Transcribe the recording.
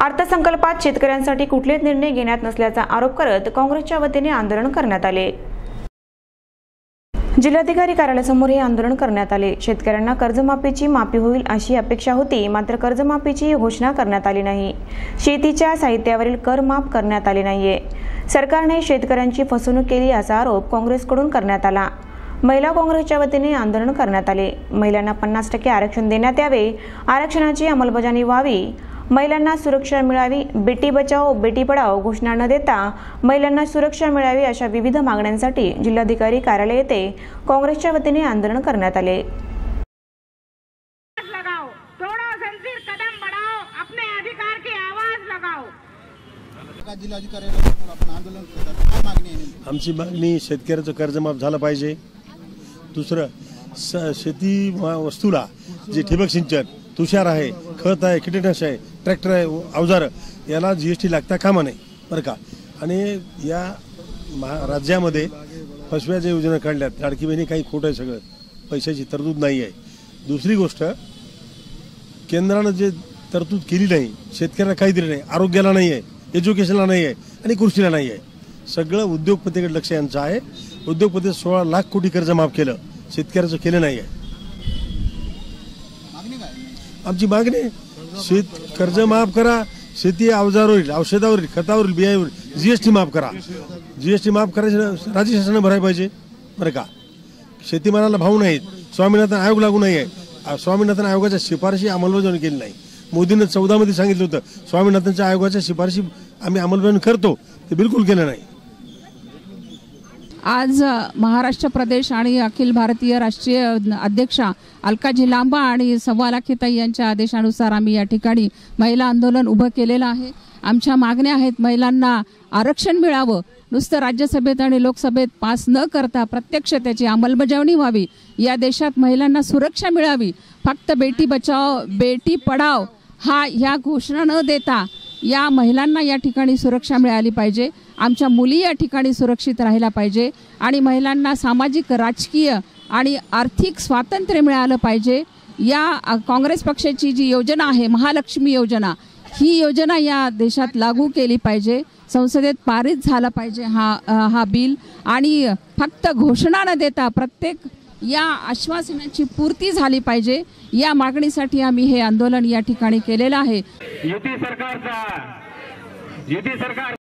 अर्थसंकल्पात शेतकऱ्यांसाठी कुठलेच निर्णय घेण्यात नसल्याचा आरोप करत काँग्रेसच्या वतीने आंदोलन करण्यात आले। जिल्हाधिकारी कार्यालयासमोर हे आंदोलन करण्यात आले। शेतकऱ्यांना कर्जमाफीची माफी होईल अशी अपेक्षा होती, मात्र कर्जमाफीची घोषणा करण्यात आली नाही। शेतीच्या साहित्यावरील कर माफ करण्यात आले नाहीये। सरकारने शेतकऱ्यांची फसवणूक केली असा आरोप काँग्रेसकडून करण्यात आला। महिला काँग्रेसच्या वतीने आंदोलन करण्यात आले। महिलांना 50% आरक्षण देण्यात यावे, आरक्षणाची अंमलबजावणी व्हावी, महिलांना सुरक्षा मिळावी, बेटी बचाओ बेटी पढाओ घोषणा न देता महिलांना सुरक्षा मिळावी अशा विविध मागण्यांसाठी जिल्हाधिकारी कार्यालय येथे काँग्रेसच्या वतीने आंदोलन करण्यात आले। आमची मागणी शेतकऱ्याचं कर्ज माफ झालं पाहिजे। दुसरं शेती वस्तूला जे ठिबक सिंचन, तुषार आहे, खत आहे, कीटकनाशक आहे, ट्रॅक्टर आहे, अवजार, याला जीएसटी लागता कामा नाही बरं का। आणि या राज्यामध्ये फसव्या ज्या योजना काढल्यात, लाडकी बहिणी काही खोटं आहे, सगळं पैशाची तरतूद नाही आहे। दुसरी गोष्ट, केंद्रानं जे तरतूद केली नाही, शेतकऱ्याला काही दिलं नाही, आरोग्याला नाही आहे, एज्युकेशनला नाही आहे आणि कृषीला नाही आहे। सगळं उद्योगपतीकडे लक्ष यांचं आहे। उद्योगपती 16 लाख कोटी कर्ज माफ केलं, शेतकऱ्याचं केलं नाही आहे। आमची मागणी कर्ज माफ करा, शेती अवजारावरील, औषधावरील, खतावरील, बियावरील जीएसटी माफ करा। जीएसटी माफ करायचं राज्य शासनाने भरायला पाहिजे बरं का। शेतीमालाला भाव नाहीत, स्वामीनाथन आयोग लागू नाही आहे। स्वामीनाथन आयोगाच्या शिफारशी अंमलबजावणी केली नाही। मोदींनी 14 मध्ये सांगितलं होतं स्वामीनाथनच्या आयोगाच्या शिफारशी आम्ही अंमलबजावणी करतो, ते बिलकुल केलं नाही। आज महाराष्ट्र प्रदेश आणि अखिल भारतीय राष्ट्रीय अध्यक्षा अलकाजी लांबा आणि सव्वालाखीताई यांच्या आदेशानुसार आम्ही या ठिकाणी महिला आंदोलन उभं केलेलं आहे। आमच्या मागण्या आहेत, महिलांना आरक्षण मिळावं, नुसतं राज्यसभेत आणि लोकसभेत पास न करता प्रत्यक्ष त्याची अंमलबजावणी व्हावी, या देशात महिलांना सुरक्षा मिळावी, फक्त बेटी बचाओ बेटी पढाओ ह्या घोषणा न देता या महिलांना या ठिकाणी सुरक्षा मिळाली पाहिजे। आमच्या मुली या ठिकाणी सुरक्षित राहिला पाहिजे आणि महिलांना सामाजिक, राजकीय आणि आर्थिक स्वातंत्र्य मिळालं पाहिजे। या काँग्रेस पक्षाची जी योजना आहे महालक्ष्मी योजना, ही योजना या देशात लागू केली पाहिजे, संसदेत पारित झाला पाहिजे हा बिल, आणि फक्त घोषणा न देता प्रत्येक या आश्वासनाची पूर्ती झाली पाहिजे। या मागणीसाठी आम्ही हे आंदोलन या ठिकाणी केलेलं आहे। युती सरकार